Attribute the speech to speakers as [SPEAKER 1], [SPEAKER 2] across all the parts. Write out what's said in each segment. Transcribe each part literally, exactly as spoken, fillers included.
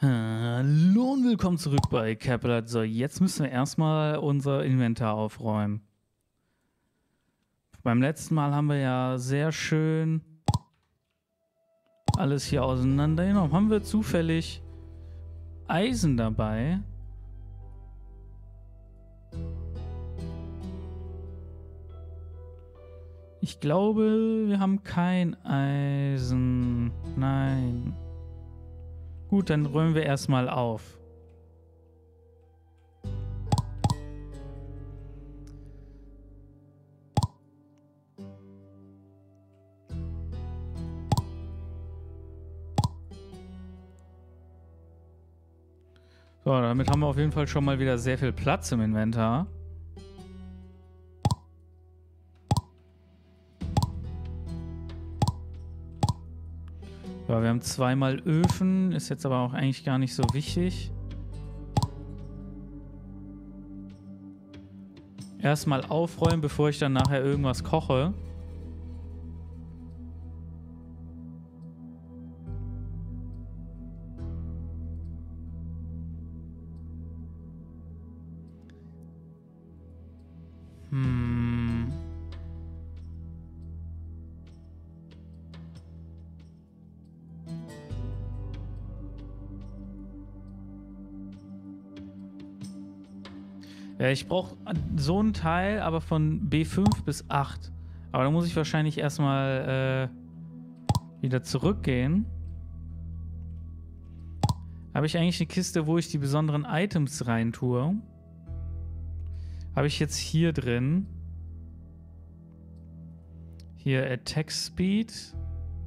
[SPEAKER 1] Hallo und willkommen zurück bei Capelat. So, jetzt müssen wir erstmal unser Inventar aufräumen. Beim letzten Mal haben wir ja sehr schön alles hier auseinandergenommen. Haben wir zufällig Eisen dabei? Ich glaube, wir haben kein Eisen. Nein. Gut, dann räumen wir erstmal auf. So, damit haben wir auf jeden Fall schon mal wieder sehr viel Platz im Inventar. So, wir haben zweimal Öfen, ist jetzt aber auch eigentlich gar nicht so wichtig. Erstmal aufräumen, bevor ich dann nachher irgendwas koche. Hm. Ja, ich brauche so einen Teil, aber von B fünf bis acht. Aber da muss ich wahrscheinlich erstmal äh, wieder zurückgehen. Habe ich eigentlich eine Kiste, wo ich die besonderen Items rein tue? Habe ich jetzt hier drin. Hier Attack Speed.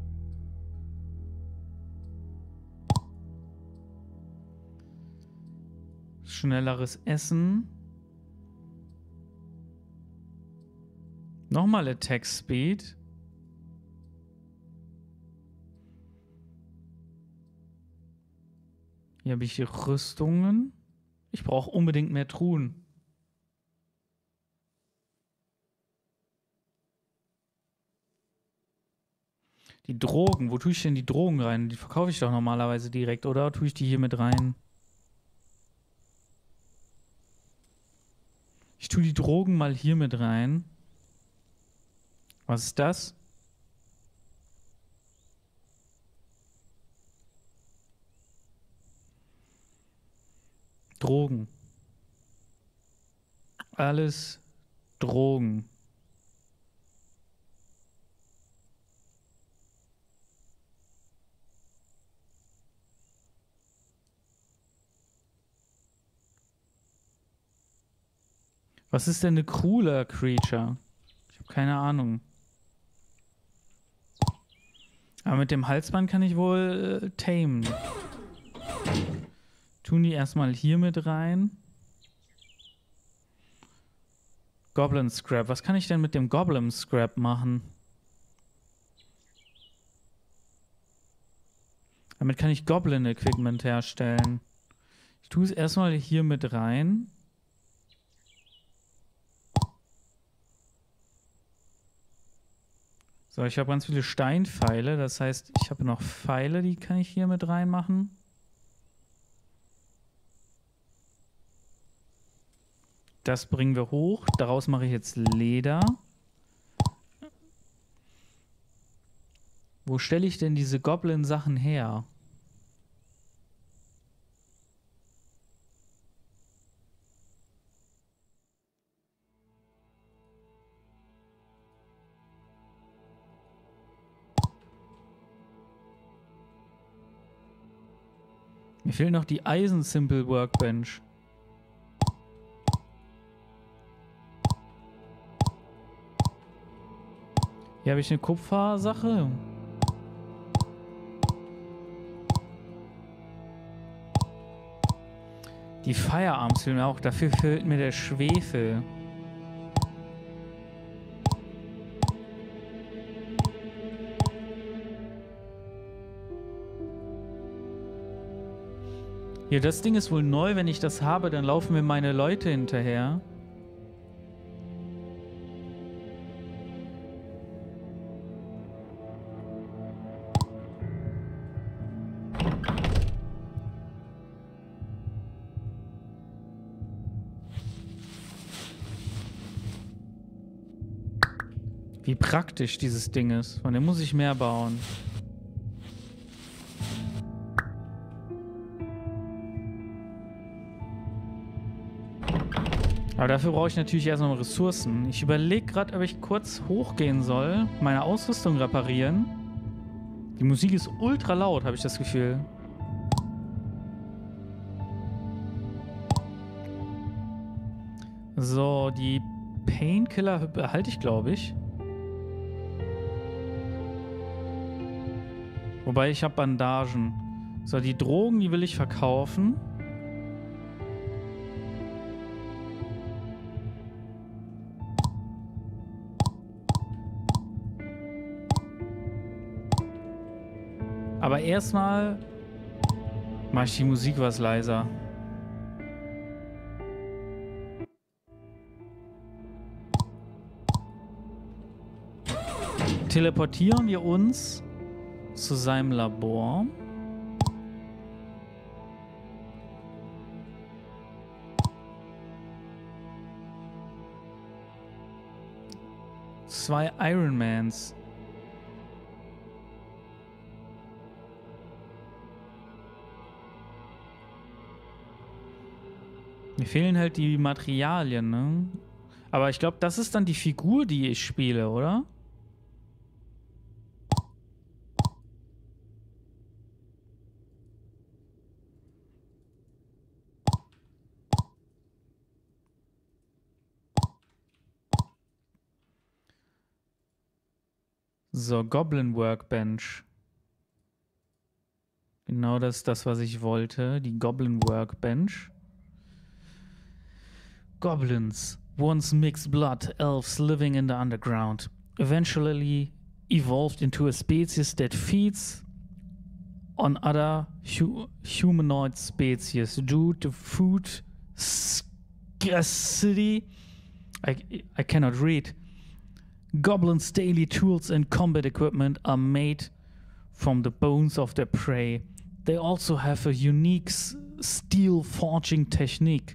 [SPEAKER 1] Schnelleres Essen. Nochmal Attack Speed. Hier habe ich die Rüstungen. Ich brauche unbedingt mehr Truhen. Die Drogen, wo tue ich denn die Drogen rein? Die verkaufe ich doch normalerweise direkt, oder tue ich die hier mit rein? Ich tue die Drogen mal hier mit rein. Was ist das? Drogen. Alles Drogen. Was ist denn eine cooler Creature? Ich habe keine Ahnung. Aber mit dem Halsband kann ich wohl äh, tamen. Tun die erstmal hier mit rein. Goblin Scrap. Was kann ich denn mit dem Goblin Scrap machen? Damit kann ich Goblin Equipment herstellen. Ich tue es erstmal hier mit rein. So, ich habe ganz viele Steinpfeile. Das heißt, ich habe noch Pfeile, die kann ich hier mit reinmachen. Das bringen wir hoch. Daraus mache ich jetzt Leder. Wo stelle ich denn diese Goblin-Sachen her? Mir fehlt noch die Eisen Simple Workbench. Hier habe ich eine Kupfersache. Die Firearms fehlen mir auch. Dafür fehlt mir der Schwefel. Hier, das Ding ist wohl neu. Wenn ich das habe, dann laufen mir meine Leute hinterher. Wie praktisch dieses Ding ist. Von dem muss ich mehr bauen. Aber dafür brauche ich natürlich erstmal Ressourcen. Ich überlege gerade, ob ich kurz hochgehen soll, meine Ausrüstung reparieren. Die Musik ist ultra laut, habe ich das Gefühl. So, die Painkiller behalte ich, glaube ich. Wobei, ich habe Bandagen. So, die Drogen, die will ich verkaufen. Aber erstmal mache ich die Musik was leiser. Teleportieren wir uns zu seinem Labor. Zwei Ironmans. Mir fehlen halt die Materialien, ne? Aber ich glaube, das ist dann die Figur, die ich spiele, oder? So, Goblin Workbench. Genau das ist das, was ich wollte. Die Goblin Workbench. Goblins, once mixed blood elves living in the underground, eventually evolved into a species that feeds on other hu humanoid species due to food scarcity. I, I cannot read. Goblins' daily tools and combat equipment are made from the bones of their prey. They also have a unique steel forging technique.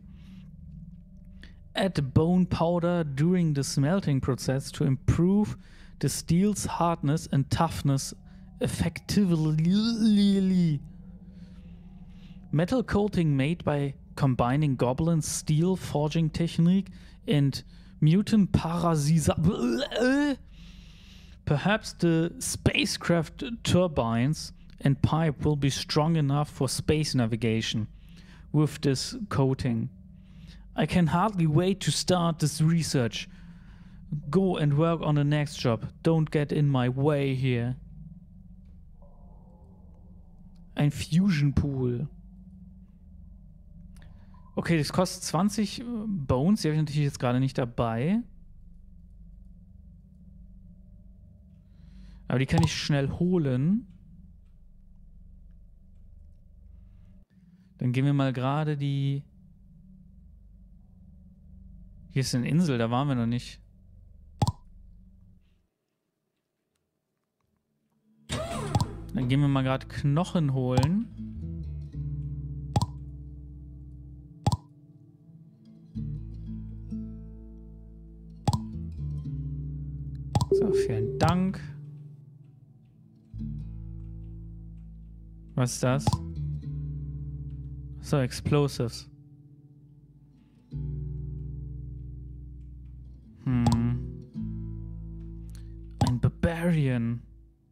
[SPEAKER 1] Add bone powder during the smelting process to improve the steel's hardness and toughness effectively. Metal coating made by combining goblin steel forging technique and mutant parasisa. Perhaps the spacecraft turbines and pipe will be strong enough for space navigation with this coating. I can hardly wait to start this research. Go and work on the next job. Don't get in my way here. Ein Fusion Pool. Okay, das kostet zwanzig Bones. Die habe ich natürlich jetzt gerade nicht dabei. Aber die kann ich schnell holen. Dann gehen wir mal gerade die... Hier ist eine Insel, da waren wir noch nicht. Dann gehen wir mal gerade Knochen holen. So, vielen Dank. Was ist das? So, Explosives. Hm. Ein Barbarian.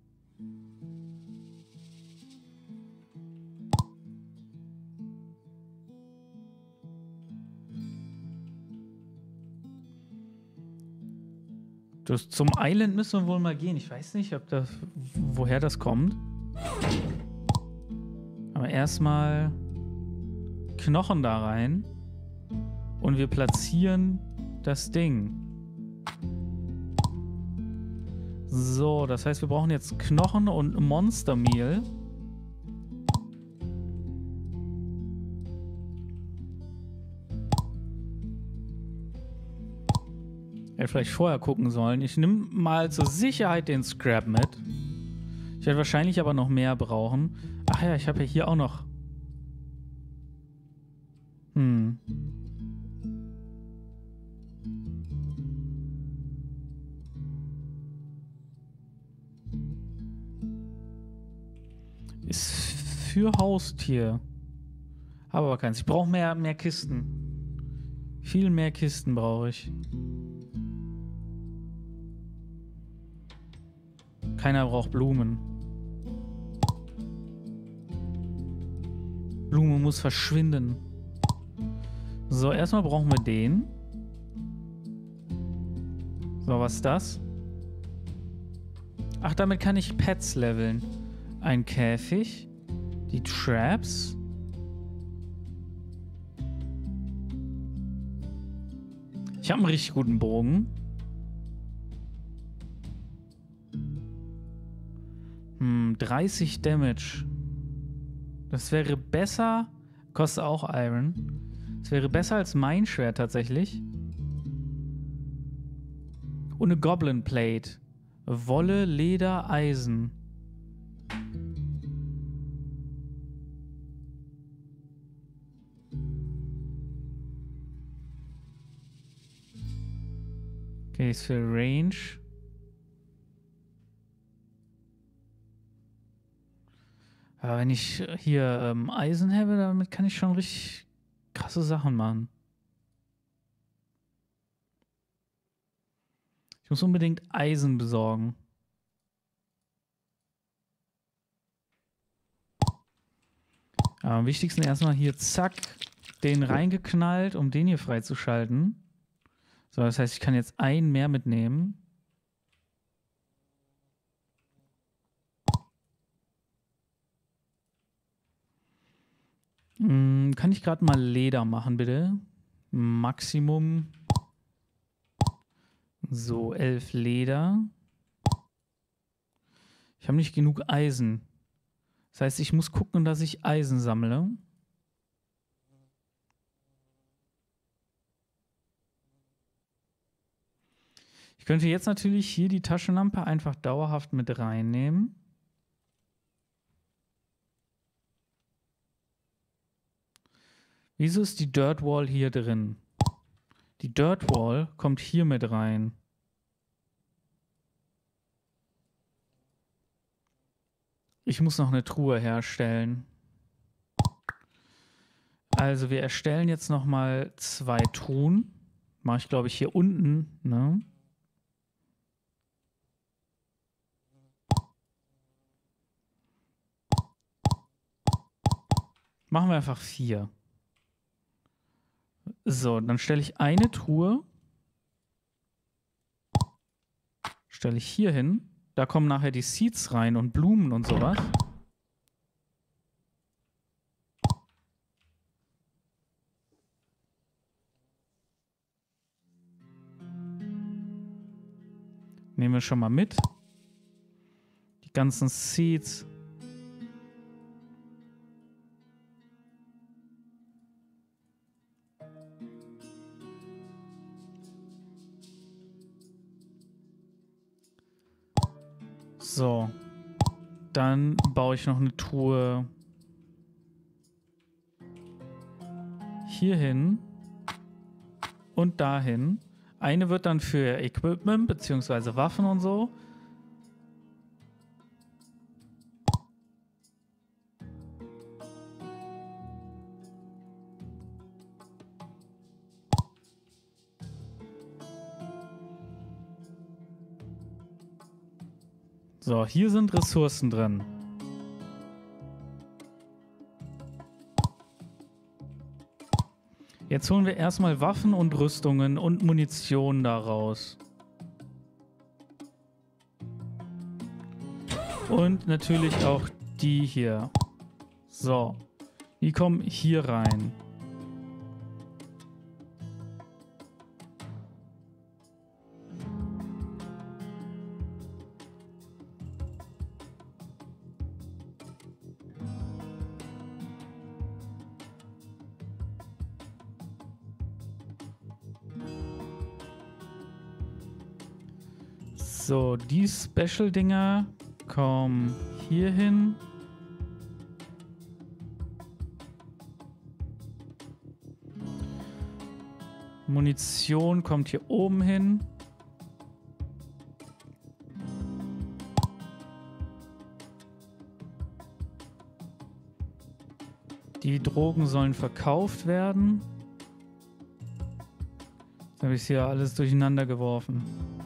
[SPEAKER 1] Das, zum Island müssen wir wohl mal gehen. Ich weiß nicht, ob das, woher das kommt. Aber erstmal Knochen da rein. Und wir platzieren das Ding. So, das heißt, wir brauchen jetzt Knochen und Monstermehl. Hätte vielleicht vorher gucken sollen. Ich nehme mal zur Sicherheit den Scrap mit. Ich werde wahrscheinlich aber noch mehr brauchen. Ach ja, ich habe ja hier auch noch... Hm... für Haustier. Habe aber keins. Ich brauche mehr, mehr Kisten. Viel mehr Kisten brauche ich. Keiner braucht Blumen. Blume muss verschwinden. So, erstmal brauchen wir den. So, was ist das? Ach, damit kann ich Pets leveln. Ein Käfig. Die Traps. Ich habe einen richtig guten Bogen. Hm, dreißig Damage. Das wäre besser. Kostet auch Iron. Das wäre besser als mein Schwert tatsächlich. Und eine Goblin Plate. Wolle, Leder, Eisen. Okay, ist für Range. Aber wenn ich hier ähm, Eisen habe, damit kann ich schon richtig krasse Sachen machen. Ich muss unbedingt Eisen besorgen. Aber am wichtigsten erstmal hier, zack, den reingeknallt, um den hier freizuschalten. So, das heißt, ich kann jetzt einen mehr mitnehmen. Hm, kann ich gerade mal Leder machen, bitte? Maximum. So, elf Leder. Ich habe nicht genug Eisen. Das heißt, ich muss gucken, dass ich Eisen sammle. Ich könnte jetzt natürlich hier die Taschenlampe einfach dauerhaft mit reinnehmen. Wieso ist die Dirt Wall hier drin? Die Dirt Wall kommt hier mit rein. Ich muss noch eine Truhe herstellen. Also wir erstellen jetzt noch mal zwei Truhen. Mache ich, glaube ich, hier unten, ne? Machen wir einfach vier. So, dann stelle ich eine Truhe. Stelle ich hier hin. Da kommen nachher die Seeds rein und Blumen und sowas. Nehmen wir schon mal mit. Die ganzen Seeds. So, dann baue ich noch eine Truhe hier hin und dahin. Eine wird dann für Equipment bzw. Waffen und so. So, hier sind Ressourcen drin. Jetzt holen wir erstmal Waffen und Rüstungen und Munition daraus. Und natürlich auch die hier. So, die kommen hier rein. So, die Special-Dinger kommen hier hin. Munition kommt hier oben hin. Die Drogen sollen verkauft werden. Jetzt habe ich hier alles durcheinander geworfen.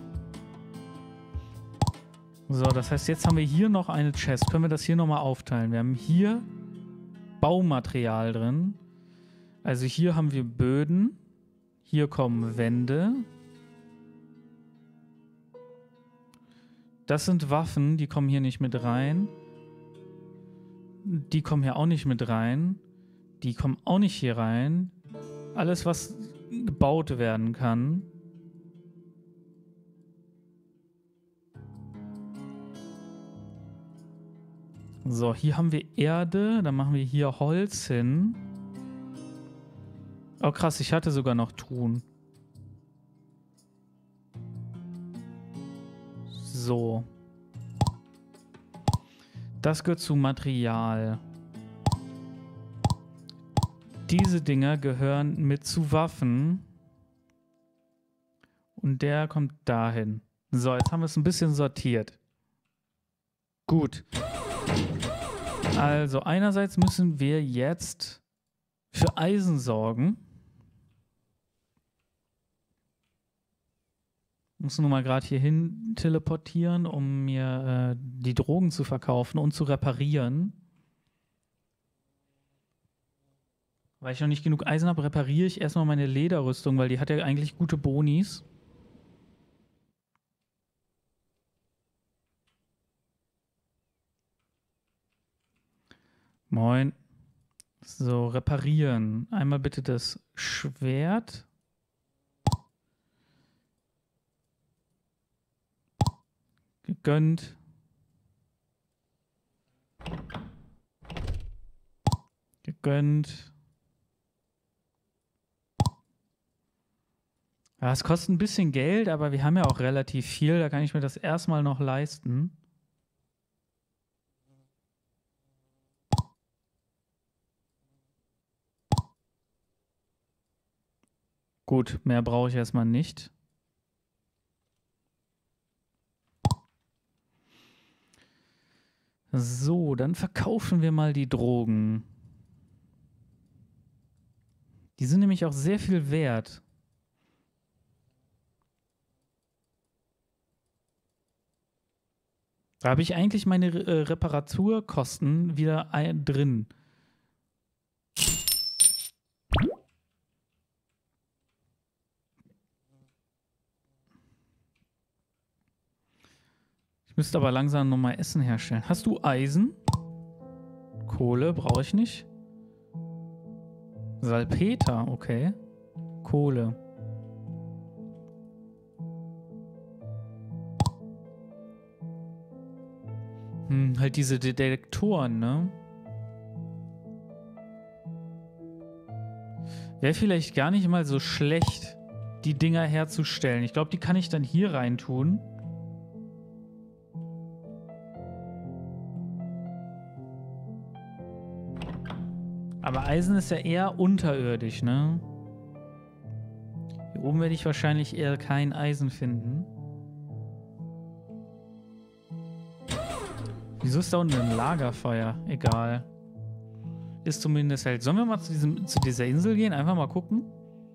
[SPEAKER 1] So, das heißt, jetzt haben wir hier noch eine Chest. Können wir das hier nochmal aufteilen? Wir haben hier Baumaterial drin. Also hier haben wir Böden. Hier kommen Wände. Das sind Waffen, die kommen hier nicht mit rein. Die kommen hier auch nicht mit rein. Die kommen auch nicht hier rein. Alles, was gebaut werden kann. So, hier haben wir Erde. Dann machen wir hier Holz hin. Oh krass, ich hatte sogar noch Truhen. So. Das gehört zu Material. Diese Dinger gehören mit zu Waffen. Und der kommt dahin. So, jetzt haben wir es ein bisschen sortiert. Gut. Also, einerseits müssen wir jetzt für Eisen sorgen. Muss nur mal gerade hier hin teleportieren, um mir äh, die Drogen zu verkaufen und zu reparieren. Weil ich noch nicht genug Eisen habe, repariere ich erstmal meine Lederrüstung, weil die hat ja eigentlich gute Bonis. Moin. So, reparieren. Einmal bitte das Schwert. Gegönnt. Gegönnt. Ja, es kostet ein bisschen Geld, aber wir haben ja auch relativ viel. Da kann ich mir das erstmal noch leisten. Gut, mehr brauche ich erstmal nicht. So, dann verkaufen wir mal die Drogen. Die sind nämlich auch sehr viel wert. Da habe ich eigentlich meine äh, Reparaturkosten wieder ein, drin. Ich müsste aber langsam nochmal Essen herstellen. Hast du Eisen? Kohle brauche ich nicht. Salpeter, okay. Kohle. Hm, halt diese Detektoren, ne? Wäre vielleicht gar nicht mal so schlecht, die Dinger herzustellen. Ich glaube, die kann ich dann hier rein tun. Aber Eisen ist ja eher unterirdisch, ne? Hier oben werde ich wahrscheinlich eher kein Eisen finden. Wieso ist da unten ein Lagerfeuer? Egal. Ist zumindest halt. Sollen wir mal zu, diesem, zu dieser Insel gehen? Einfach mal gucken.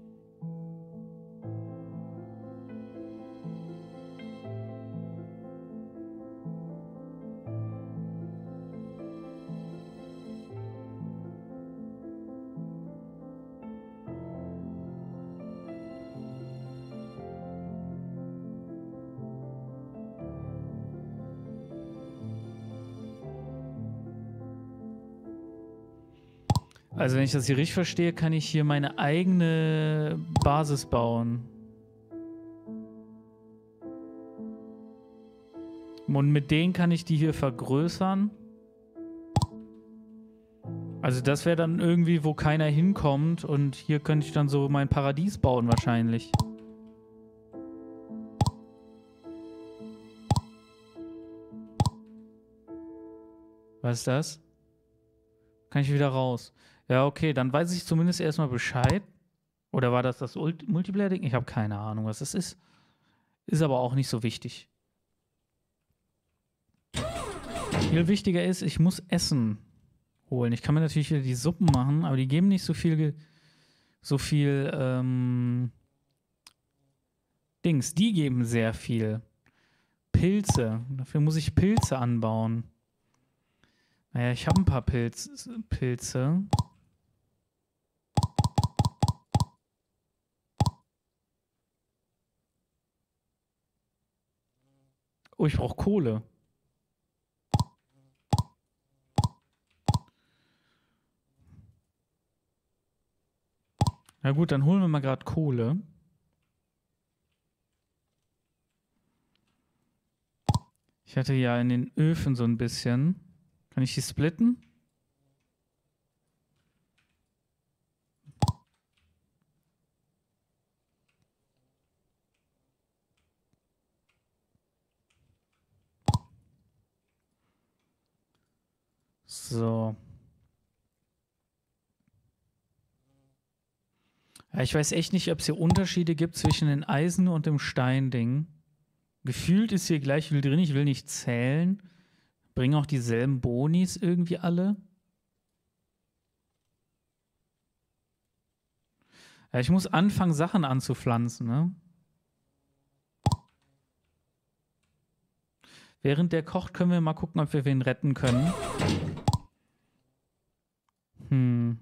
[SPEAKER 1] Also wenn ich das hier richtig verstehe, kann ich hier meine eigene Basis bauen. Und mit denen kann ich die hier vergrößern. Also das wäre dann irgendwie, wo keiner hinkommt. Und hier könnte ich dann so mein Paradies bauen wahrscheinlich. Was ist das? Kann ich wieder raus. Ja, okay, dann weiß ich zumindest erstmal Bescheid. Oder war das das Multiplayer-Ding? Ich habe keine Ahnung, was das ist. Ist aber auch nicht so wichtig. Viel wichtiger ist, ich muss Essen holen. Ich kann mir natürlich wieder die Suppen machen, aber die geben nicht so viel, so viel, ähm, Dings. Die geben sehr viel. Pilze. Dafür muss ich Pilze anbauen. Naja, ich habe ein paar Pilz, Pilze. Oh, ich brauche Kohle. Na gut, dann holen wir mal gerade Kohle. Ich hatte ja in den Öfen so ein bisschen. Kann ich die splitten? So. Ja, ich weiß echt nicht, ob es hier Unterschiede gibt zwischen den Eisen- und dem Steinding. Gefühlt ist hier gleich viel drin. Ich will nicht zählen. Bringen auch dieselben Bonis irgendwie alle. Ja, ich muss anfangen, Sachen anzupflanzen, ne? Während der kocht, können wir mal gucken, ob wir wen retten können. Hm.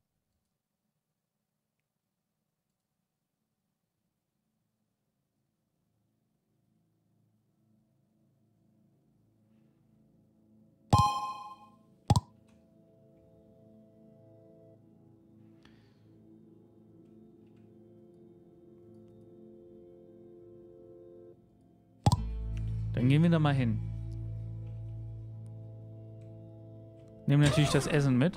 [SPEAKER 1] Dann gehen wir da mal hin. Nehmen natürlich das Essen mit.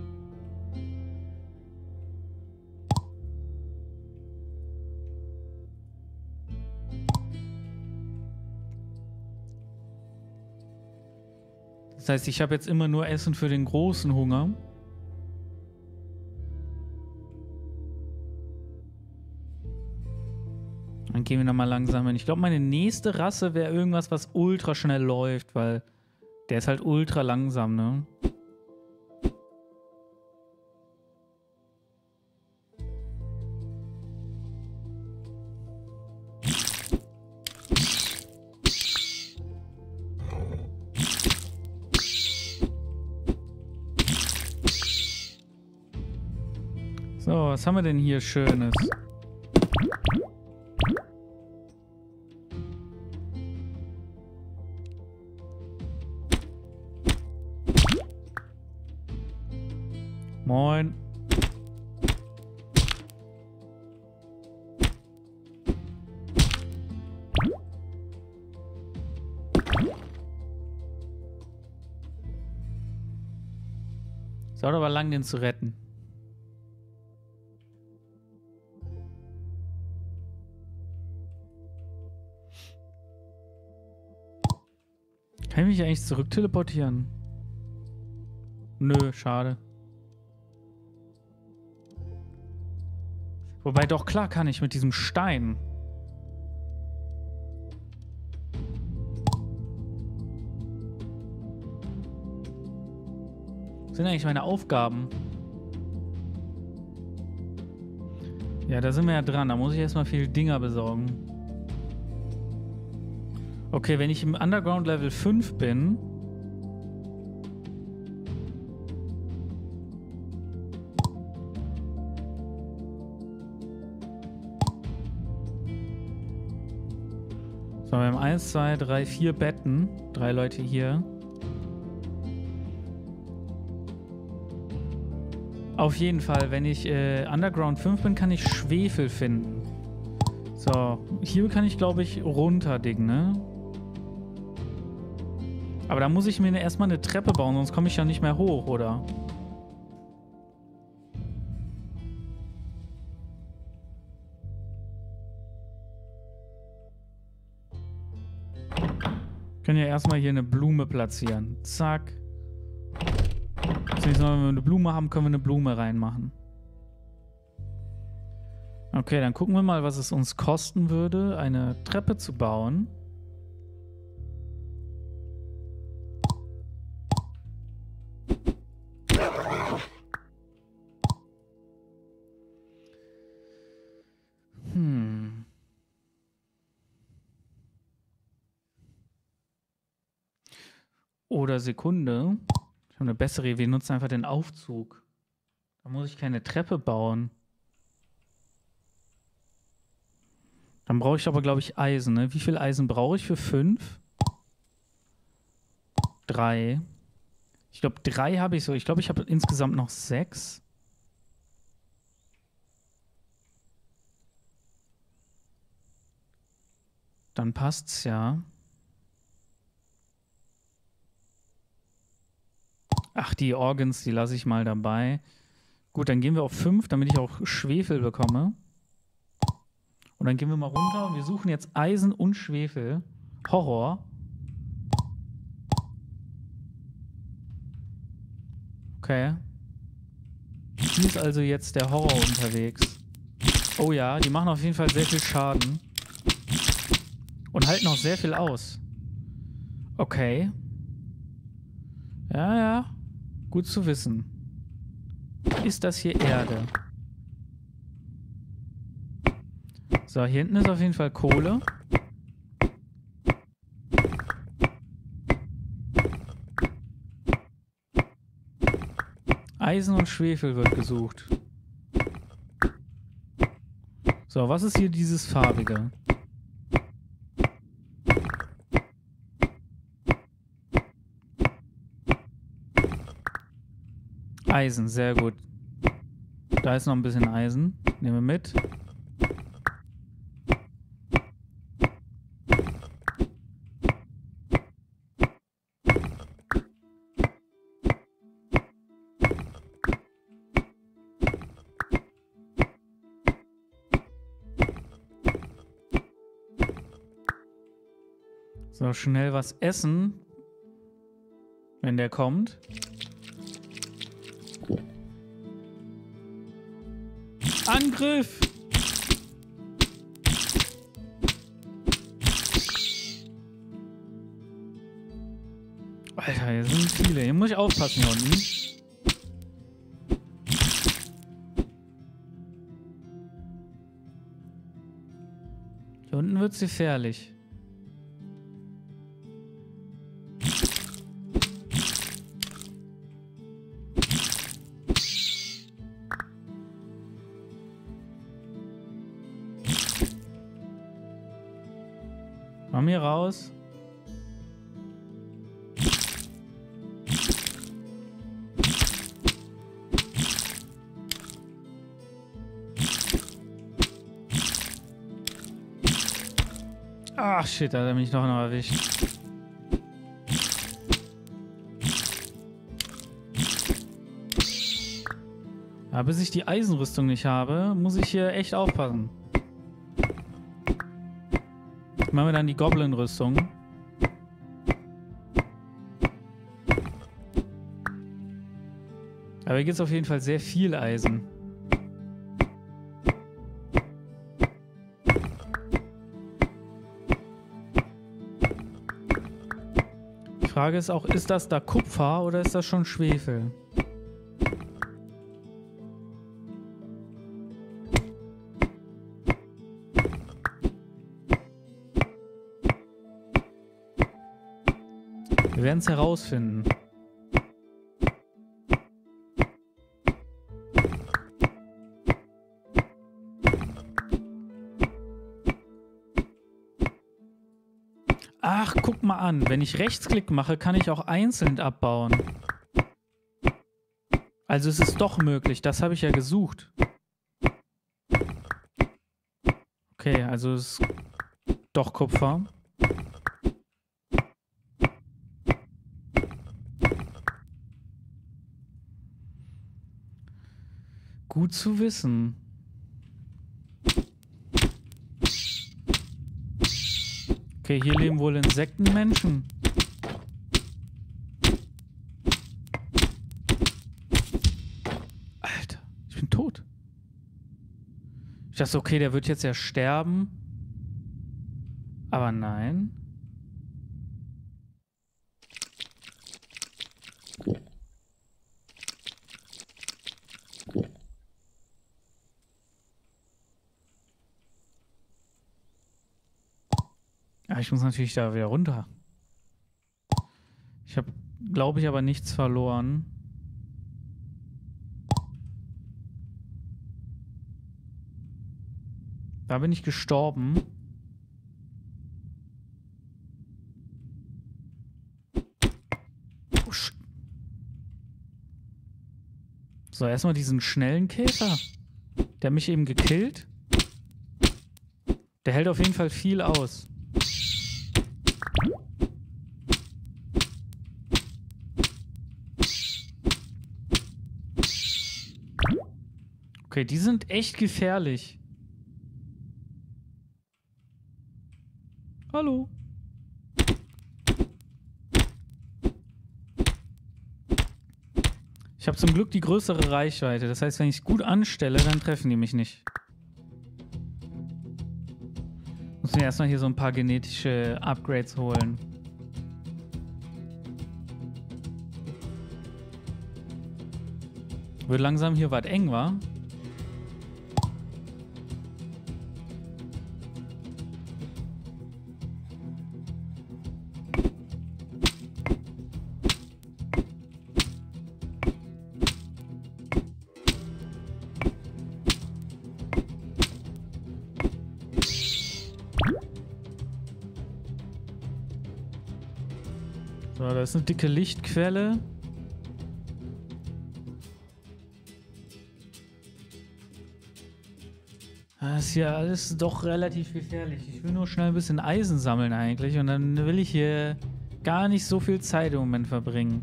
[SPEAKER 1] Das heißt, ich habe jetzt immer nur Essen für den großen Hunger. Dann gehen wir nochmal langsam hin. Ich glaube, meine nächste Rasse wäre irgendwas, was ultra schnell läuft, weil der ist halt ultra langsam, ne? So, was haben wir denn hier Schönes? Moin. Es dauert aber lang, den zu retten. Kann ich mich eigentlich zurück teleportieren? Nö, schade. Wobei doch, klar kann ich mit diesem Stein. Was sind eigentlich meine Aufgaben? Ja, da sind wir ja dran. Da muss ich erstmal viele Dinger besorgen. Okay, wenn ich im Underground Level fünf bin... So, wir haben eins, zwei, drei, vier Betten. Drei Leute hier. Auf jeden Fall, wenn ich äh, Underground fünf bin, kann ich Schwefel finden. So, hier kann ich, glaube ich, runterdingen, ne? Aber da muss ich mir erstmal eine Treppe bauen, sonst komme ich ja nicht mehr hoch, oder? Wir können ja erstmal hier eine Blume platzieren. Zack. Wenn wir eine Blume haben, können wir eine Blume reinmachen. Okay, dann gucken wir mal, was es uns kosten würde, eine Treppe zu bauen. oder Sekunde. Ich habe eine bessere. Wir nutzen einfach den Aufzug. Da muss ich keine Treppe bauen. Dann brauche ich aber, glaube ich, Eisen. Ne? Wie viel Eisen brauche ich für fünf? Drei. Ich glaube, drei habe ich so. Ich glaube, ich habe insgesamt noch sechs. Dann passt's ja. Ach, die Organs, die lasse ich mal dabei. Gut, dann gehen wir auf fünf, damit ich auch Schwefel bekomme. Und dann gehen wir mal runter. Wir suchen jetzt Eisen und Schwefel. Horror. Okay. Hier ist also jetzt der Horror unterwegs. Oh ja, die machen auf jeden Fall sehr viel Schaden. Und halten auch sehr viel aus. Okay. Ja, ja. Gut zu wissen. Ist das hier Erde? So, hier hinten ist auf jeden Fall Kohle. Eisen und Schwefel wird gesucht. So, was ist hier dieses farbige? Eisen, sehr gut. Da ist noch ein bisschen Eisen. Nehmen wir mit. So, schnell was essen, wenn der kommt. Angriff! Alter, hier sind viele. Hier muss ich aufpassen hier unten. Hier unten wird's gefährlich. Komm hier raus. Ach shit, da hat er mich noch, noch erwischt. Aber bis ich die Eisenrüstung nicht habe, muss ich hier echt aufpassen. Machen wir dann die Goblin-Rüstung. Aber hier gibt es auf jeden Fall sehr viel Eisen. Die Frage ist auch, ist das da Kupfer oder ist das schon Schwefel? Wir werden es herausfinden. Ach, guck mal an. Wenn ich Rechtsklick mache, kann ich auch einzeln abbauen. Also es ist doch möglich. Das habe ich ja gesucht. Okay, also es ist doch Kupfer. Gut zu wissen. Okay, hier leben wohl Insektenmenschen. Alter, ich bin tot. Ich dachte, okay, der wird jetzt ja sterben. Aber nein. Ja, ich muss natürlich da wieder runter. Ich habe glaube ich, aber nichts verloren. Da bin ich gestorben. Oh, so, erstmal diesen schnellen Käfer. Der hat mich eben gekillt. Der hält auf jeden Fall viel aus. Okay, die sind echt gefährlich. Hallo. Ich habe zum Glück die größere Reichweite. Das heißt, wenn ich es gut anstelle, dann treffen die mich nicht. Muss mir erstmal hier so ein paar genetische Upgrades holen. Wird langsam hier was eng, wa? So, da ist eine dicke Lichtquelle. Das ist hier alles doch relativ gefährlich. Ich will nur schnell ein bisschen Eisen sammeln eigentlich und dann will ich hier gar nicht so viel Zeit im Moment verbringen.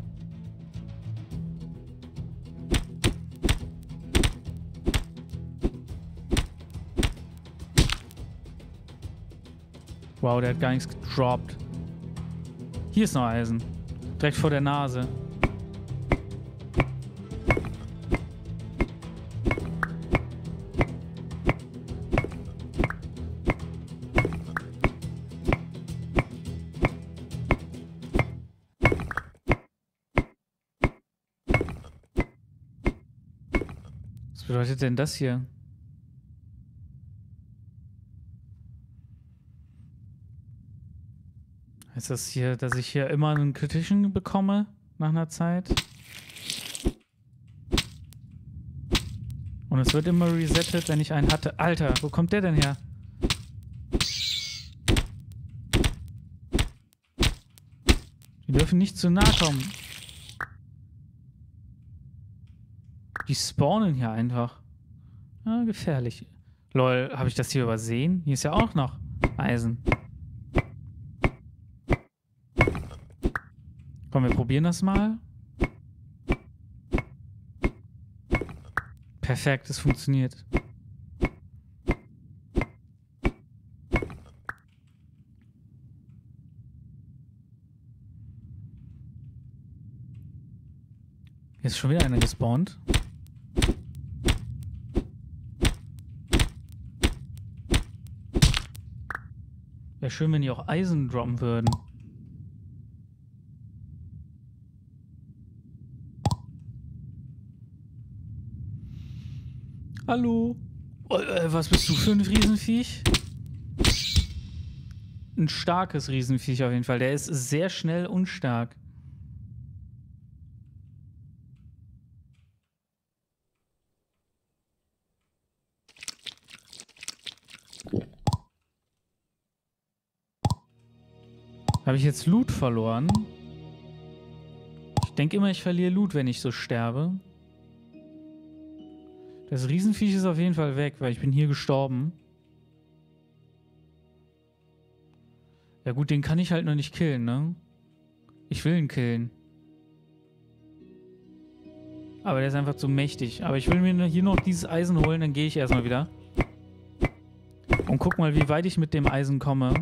[SPEAKER 1] Wow, der hat gar nichts gedroppt. Hier ist noch Eisen. Direkt vor der Nase. Was bedeutet denn das hier? Ist das hier, dass ich hier immer einen kritischen bekomme nach einer Zeit? Und es wird immer resettet, wenn ich einen hatte. Alter, wo kommt der denn her? Die dürfen nicht zu nahe kommen. Die spawnen hier einfach. Ah, gefährlich. Lol, habe ich das hier übersehen? Hier ist ja auch noch Eisen. Komm, wir probieren das mal. Perfekt, es funktioniert. Hier ist schon wieder einer gespawnt. Wäre schön, wenn die auch Eisen droppen würden. Hallo? Oh, äh, was bist du für ein Riesenviech? Ein starkes Riesenviech auf jeden Fall. Der ist sehr schnell und stark. Habe ich jetzt Loot verloren? Ich denke immer, ich verliere Loot, wenn ich so sterbe. Das Riesenviech ist auf jeden Fall weg, weil ich bin hier gestorben. Ja gut, den kann ich halt noch nicht killen, ne? Ich will ihn killen. Aber der ist einfach zu mächtig. Aber ich will mir hier noch dieses Eisen holen, dann gehe ich erstmal wieder. Und guck mal, wie weit ich mit dem Eisen komme.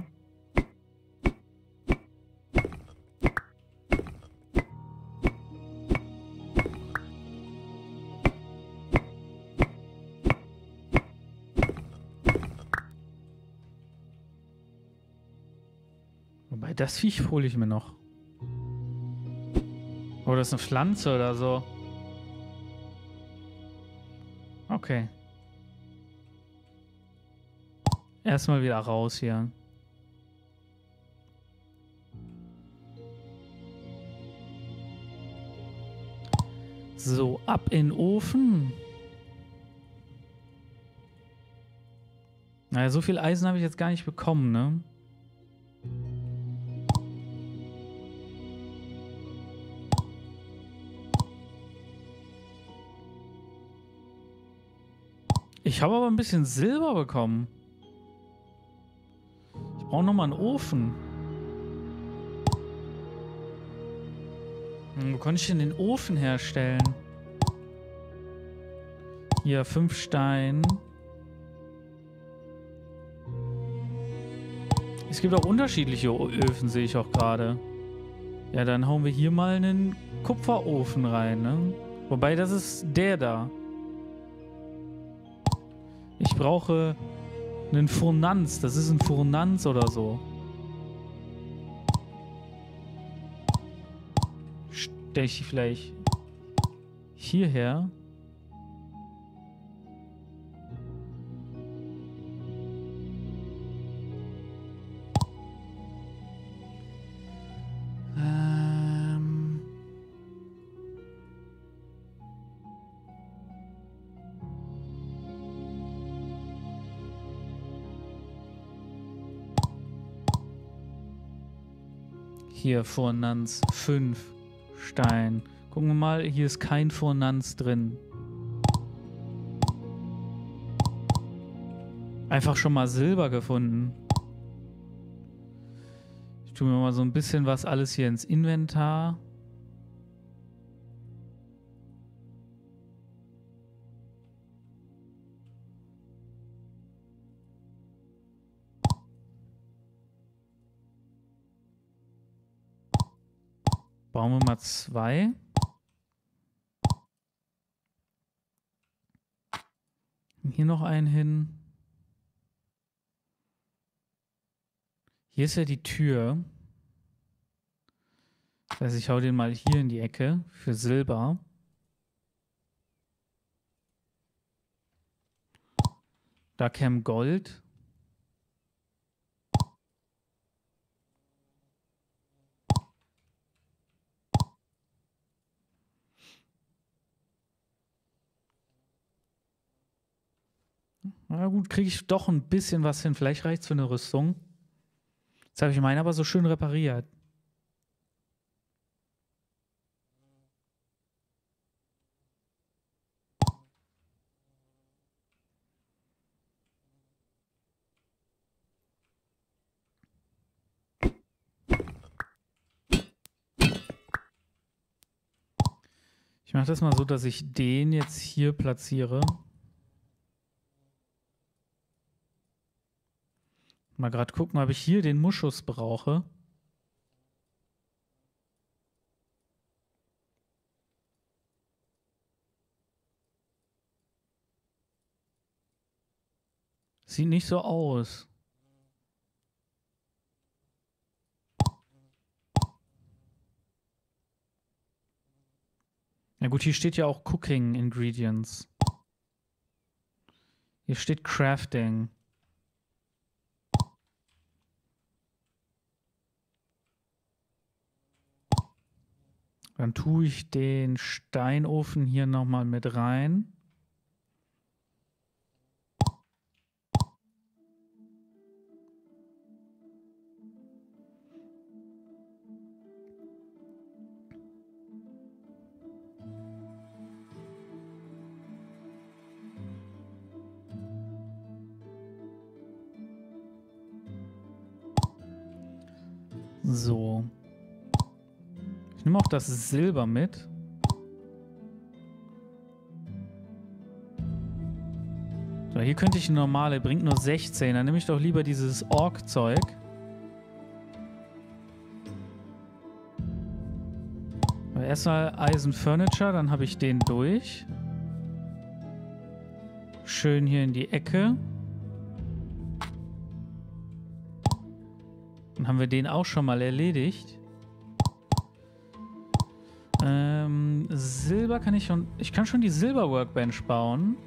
[SPEAKER 1] Wobei, das Viech hole ich mir noch. Oder ist eine Pflanze oder so. Okay. Erstmal wieder raus hier. So, ab in den Ofen. Naja, so viel Eisen habe ich jetzt gar nicht bekommen, ne? Ich habe aber ein bisschen Silber bekommen. Ich brauche nochmal einen Ofen. Hm, wo konnte ich denn den Ofen herstellen? Hier, fünf Stein. Es gibt auch unterschiedliche Öfen, sehe ich auch gerade. Ja, dann hauen wir hier mal einen Kupferofen rein, ne? Wobei, das ist der da. Ich brauche einen Furnanz. Das ist ein Furnanz oder so. Stelle ich die vielleicht hierher? Ähm... Hier, Furnanz fünf Stein. Gucken wir mal, hier ist kein Furnanz drin. Einfach schon mal Silber gefunden. Ich tue mir mal so ein bisschen was alles hier ins Inventar. Bauen wir mal zwei. Hier noch einen hin. Hier ist ja die Tür. Das heißt, ich hau den mal hier in die Ecke für Silber. Da käme Gold. Na gut, kriege ich doch ein bisschen was hin. Vielleicht reicht es für eine Rüstung. Jetzt habe ich meine aber so schön repariert. Ich mache das mal so, dass ich den jetzt hier platziere. Mal gerade gucken, ob ich hier den Muschus brauche. Sieht nicht so aus. Na gut, hier steht ja auch Cooking Ingredients. Hier steht Crafting. Dann tue ich den Steinofen hier nochmal mit rein. So. Ich nehme auch das Silber mit. So, hier könnte ich eine normale, bringt nur sechzehn. Dann nehme ich doch lieber dieses Ork-Zeug. Erstmal Eisen Furniture, dann habe ich den durch. Schön hier in die Ecke. Dann haben wir den auch schon mal erledigt. Ähm, Silber kann ich schon... Ich kann schon die Silber-Workbench bauen.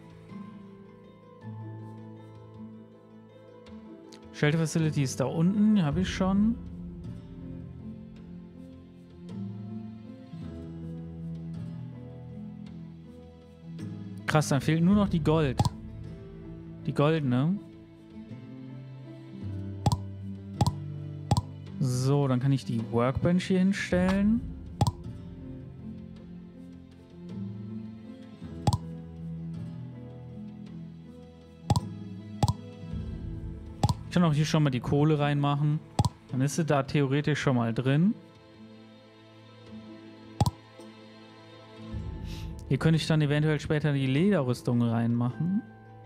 [SPEAKER 1] Shelter Facility ist da unten, habe ich schon. Krass, dann fehlt nur noch die Gold. Die goldene. So, dann kann ich die Workbench hier hinstellen. Ich kann auch hier schon mal die Kohle reinmachen. Dann ist sie da theoretisch schon mal drin. Hier könnte ich dann eventuell später die Lederrüstung reinmachen.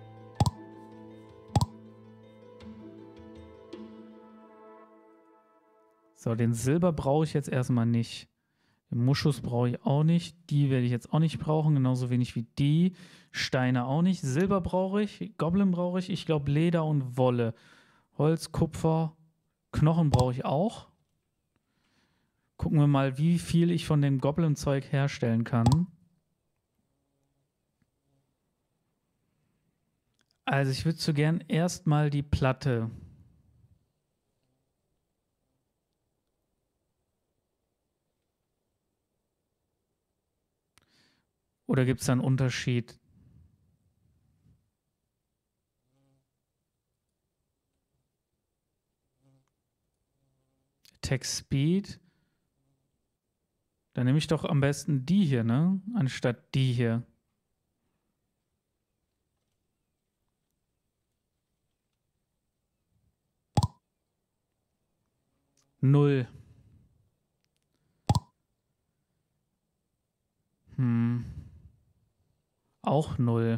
[SPEAKER 1] So, den Silber brauche ich jetzt erstmal nicht. Den Muschus brauche ich auch nicht. Die werde ich jetzt auch nicht brauchen, genauso wenig wie die. Steine auch nicht. Silber brauche ich. Goblin brauche ich. Ich glaube Leder und Wolle. Holz, Kupfer, Knochen brauche ich auch. Gucken wir mal, wie viel ich von dem Goblin-Zeug herstellen kann. Also ich würde so gern erstmal die Platte. Oder gibt es da einen Unterschied? Attack Speed. Dann nehme ich doch am besten die hier, ne? Anstatt die hier. Null. Hm. Auch null.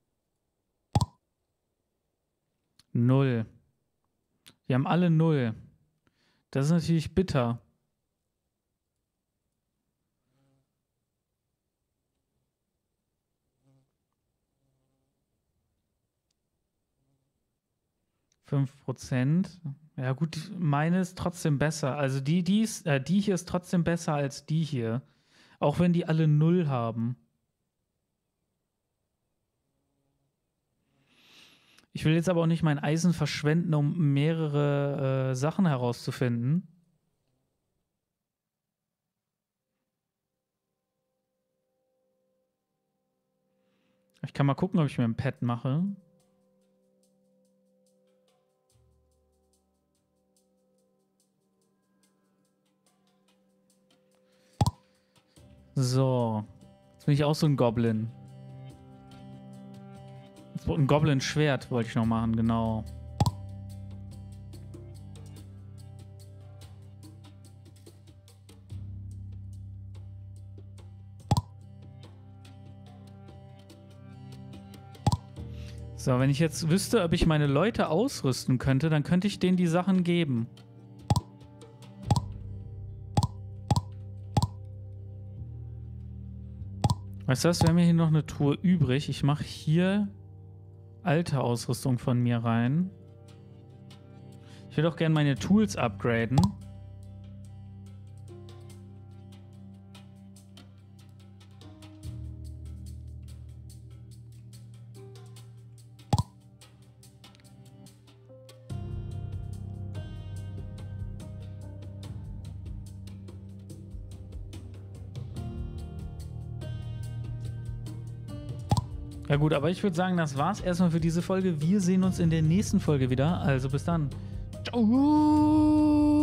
[SPEAKER 1] Null. Wir haben alle null. Das ist natürlich bitter. fünf Prozent. Ja gut, meine ist trotzdem besser. Also die, die, ist, äh, die hier ist trotzdem besser als die hier. Auch wenn die alle null haben. Ich will jetzt aber auch nicht mein Eisen verschwenden, um mehrere äh, Sachen herauszufinden. Ich kann mal gucken, ob ich mir ein Pad mache. So. Jetzt bin ich auch so ein Goblin. Ein Goblin-Schwert wollte ich noch machen, genau. So, wenn ich jetzt wüsste, ob ich meine Leute ausrüsten könnte, dann könnte ich denen die Sachen geben. Weißt du was, wir haben hier noch eine Truhe übrig. Ich mache hier alte Ausrüstung von mir rein. Ich würde auch gerne meine Tools upgraden. Ja gut, aber ich würde sagen, das war's erstmal für diese Folge. Wir sehen uns in der nächsten Folge wieder. Also bis dann. Ciao.